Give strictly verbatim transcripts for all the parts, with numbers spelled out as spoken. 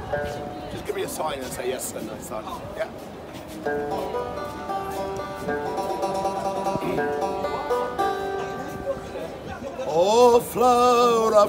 Just give me a sign and say yes and next time. Yeah. Oh, flower of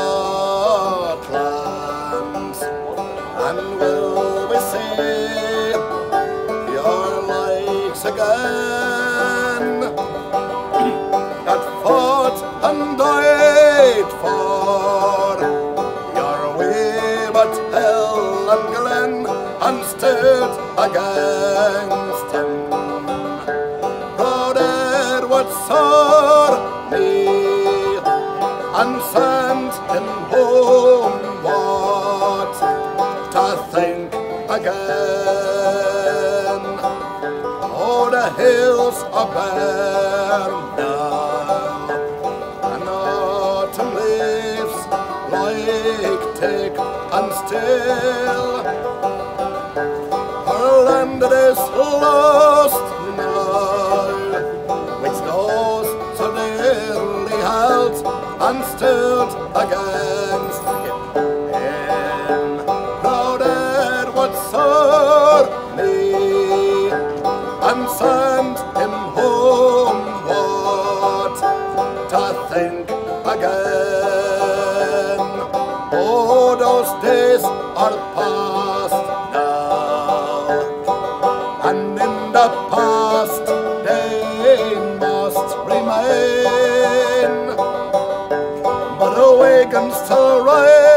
Scotland, and will we see your likes again, that fought and died for your way but hill and glen, and stood against him. Proud Edward saw me and sent him homeward to think again. Oh, the hills of Bernal and autumn leaves like thick and still. Our land is lost now, which knows so dearly held and stood against him. Proud Edward saw me and sent him homeward to think again. Oh, those days are past now, and in the past they must remain. But a wagon still rides